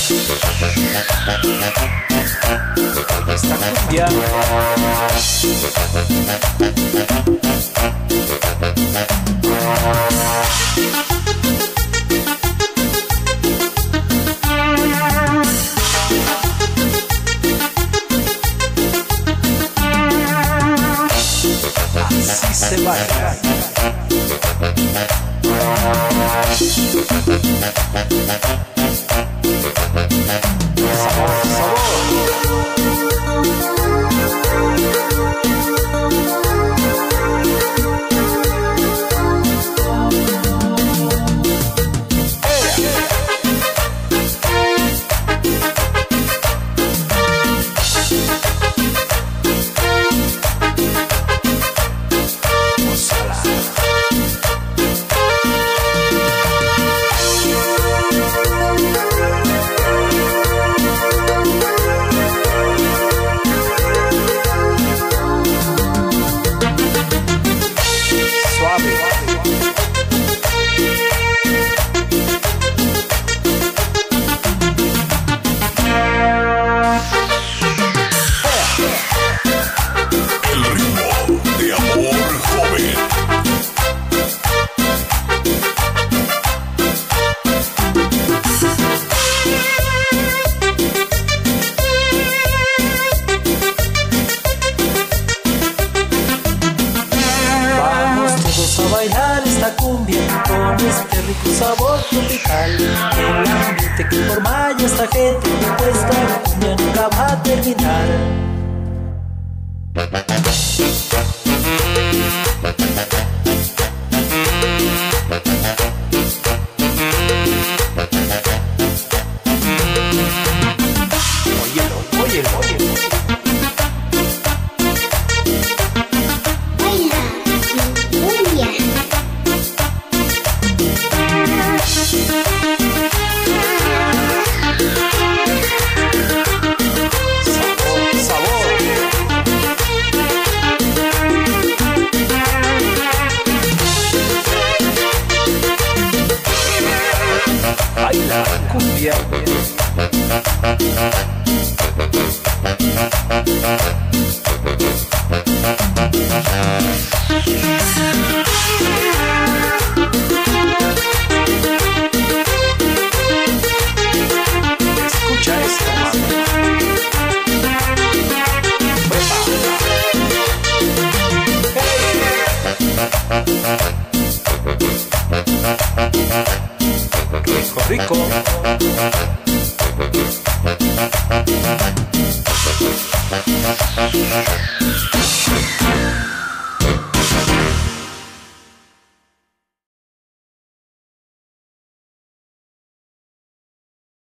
Esta cumbia. Así se baila. Sabor, a bailar esta cumbia con este rico sabor tropical. El ambiente que forma ya esta gente, pues esta cumbia nunca va a terminar. Óyelo, óyelo, óyelo. Baila cumbia. Escucha esto, rico, rico.